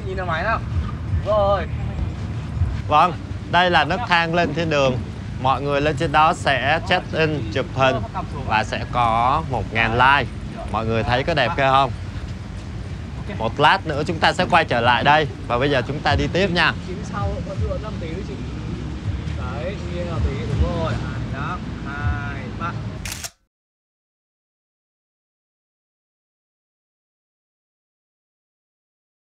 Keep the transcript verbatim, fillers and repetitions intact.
nhìn thang máy nào. Rồi. Vâng, đây là nấc thang lên thiên đường. Mọi người lên trên đó sẽ check in, chụp hình và sẽ có một ngàn like. Mọi người thấy có đẹp kia không? Một lát nữa chúng ta sẽ quay trở lại đây. Và bây giờ chúng ta đi tiếp nha. Chính sau, vẫn dựa năm tí nữa chị. Đấy, nghiêng là tí, đúng rồi.